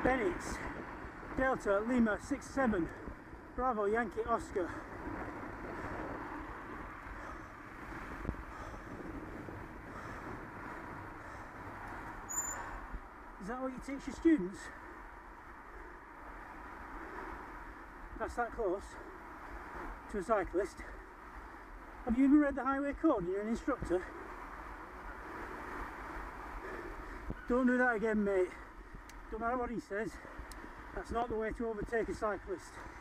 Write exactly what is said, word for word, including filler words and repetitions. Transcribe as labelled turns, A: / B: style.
A: Bennetts, Delta Lima six seven, Bravo Yankee Oscar. Is that what you teach your students? That's that close to a cyclist. Have you even read the highway code and you're an instructor? Don't do that again, mate. Don't matter what he says, that's not the way to overtake a cyclist.